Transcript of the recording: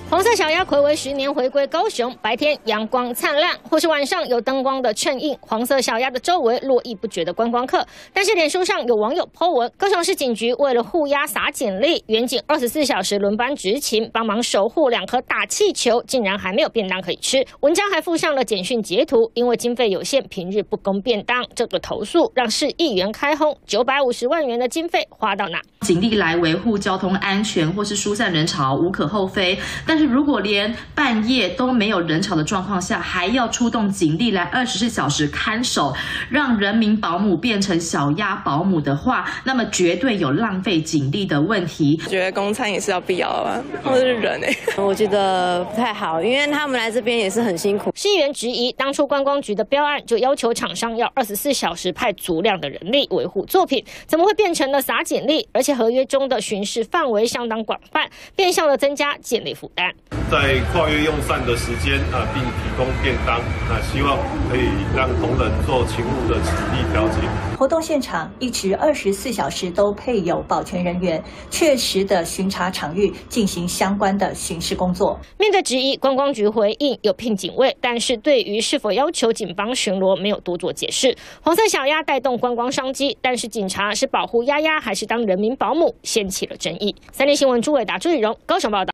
黄色小鸭睽违10年回归高雄，白天阳光灿烂，或是晚上有灯光的衬映，黄色小鸭的周围络绎不绝的观光客。但是脸书上有网友 po 文，高雄市警局为了护鸭撒警力，员警24小时轮班执勤，帮忙守护2颗大气球，竟然还没有便当可以吃。文章还附上了简讯截图，因为经费有限，平日不供便当。这个投诉让市议员开轰，950万元的经费花到哪？ 警力来维护交通安全或是疏散人潮无可厚非，但是如果连半夜都没有人潮的状况下，还要出动警力来24小时看守，让人民保姆变成小鸭保姆的话，那么绝对有浪费警力的问题。 觉得公餐也是要必要啊，他们是人我觉得不太好，因为他们来这边也是很辛苦。 市议员质疑，当初观光局的标案就要求厂商要24小时派足量的人力维护作品，怎么会变成了撒警力？而且合约中的巡视范围相当广泛，变相的增加警力负担。 在跨越用膳的时间并提供便当，希望可以让同仁做勤务的体力调节。 活动现场一直24小时都配有保全人员，确实的巡查场域，进行相关的巡视工作。 面对质疑，观光局回应有聘警卫，但是对于是否要求警方巡逻没有多做解释。黄色小鸭带动观光商机，但是警察是保护鸭鸭还是当人民保姆，掀起了争议。3立新闻朱伟达、朱雨荣高雄报道。